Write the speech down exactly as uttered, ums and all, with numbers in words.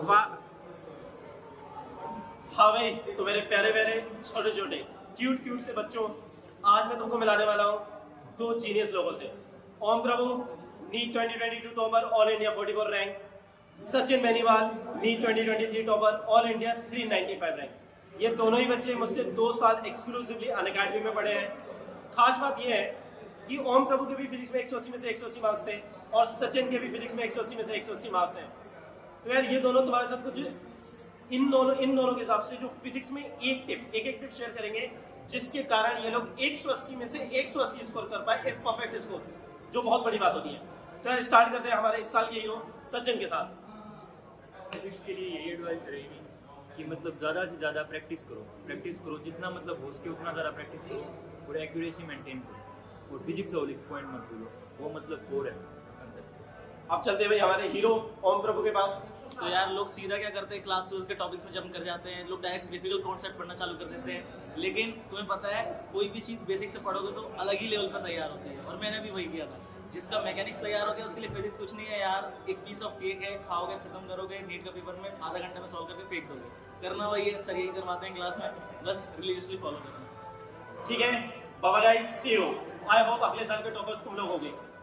हाँ भाई, तो मेरे प्यारे प्यारे छोटे छोटे क्यूट क्यूट से बच्चों, आज मैं तुमको मिलाने वाला हूँ दो जीनियस लोगों से। Om Prabhu NEET twenty twenty two topper, all India forty four rank. Sachin Beniwal NEET twenty twenty three topper, all India three ninety five rank. ये दोनों ही बच्चे मुझसे दो साल एक्सक्लूसिवली अनअकैडमी में पढ़े हैं। खास बात यह है कि ओम प्रभु के भी फिजिक्स में एक सौ अस्सी में से एक सौ अस्सी मार्क्स थे और सचिन के भी फिजिक्स में एक सौ अस्सी में से एक सौ अस्सी मार्क्स हैं। तो यार ये दोनों तुम्हारे साथ कुछ इन दोनों इन दोनों के हिसाब से जो फिजिक्स में एक टिप एक एक टिप शेयर करेंगे, जिसके कारण ये लोग एक सौ अस्सी में से एक सौ अस्सी स्कोर कर पाए, एक परफेक्ट स्कोर, जो बहुत बड़ी बात होती है। तो यार स्टार्ट करते हैं हमारे इस साल के हीरो सचिन के साथ। फिजिक्स के लिए यही एडवाइस रहेगी कि मतलब ज़्यादा से ज़्यादा प्रैक्टिस करो प्रैक्टिस करो जितना मतलब हो सके उतना ज़्यादा प्रैक्टिस करो और एक्यूरेसी मेंटेन करो। और फिजिक्स और एक्सपॉइंट मत भूलो, वो मतलब कोर है। अब चलते हैं भाई हमारे हीरो ओम प्रभु के पास। तो यार लोग सीधा क्या करते हैं, क्लास टू के टॉपिक्स में जंप कर जाते हैं, लोग डायरेक्ट डिफिकल्ट कॉन्सेप्ट पढ़ना चालू कर देते हैं। लेकिन तुम्हें पता है कोई भी चीज़ बेसिक से पढ़ोगे तो अलग ही लेवल पर तैयार होती है, और मैंने भी वही किया था। जिसका मैकेनिक्स तैयार हो गया उसके लिए फिजिक्स कुछ नहीं है यार, एक पीस ऑफ केक है, खाओगे खत्म करोगे, नीट का पेपर में आधा घंटे में सॉल्व करके फेंक दोगे। करना वही है, सर यही करवाते हैं क्लास में, बस रिलीजियसली फॉलो करना। ठीक है बाबा guys, see you. I hope अगले साल के टॉपर्स तुम लोग होगे।